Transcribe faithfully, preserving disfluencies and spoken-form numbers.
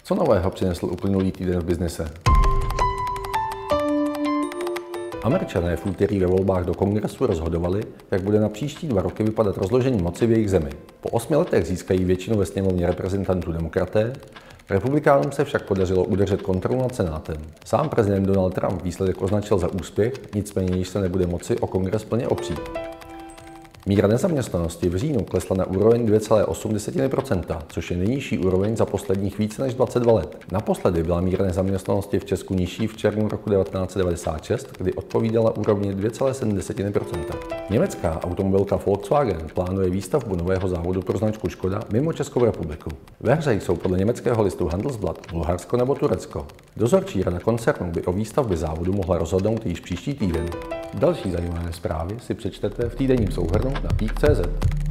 Co nového přinesl uplynulý týden v biznise? Američané v úterý ve volbách do kongresu rozhodovali, jak bude na příští dva roky vypadat rozložení moci v jejich zemi. Po osmi letech získají většinu ve sněmovně reprezentantů demokraté, republikánům se však podařilo udržet kontrolu nad senátem. Sám prezident Donald Trump výsledek označil za úspěch, nicméně již se nebude moci o kongres plně opřít. Míra nezaměstnanosti v říjnu klesla na úroveň dvě celé osm procenta, což je nejnižší úroveň za posledních více než dvacet dva let. Naposledy byla míra nezaměstnanosti v Česku nižší v červnu roku devatenáct set devadesát šest, kdy odpovídala úrovni dvě celé sedm procenta. Německá automobilka Volkswagen plánuje výstavbu nového závodu pro značku Škoda mimo Českou republiku. Ve hře jsou podle německého listu Handelsblatt Bulharsko nebo Turecko. Dozorčí rada koncernu by o výstavbě závodu mohla rozhodnout již příští týden. Další zajímavé zprávy si přečtete v týdenním souhrnu na pík tečka cé zet.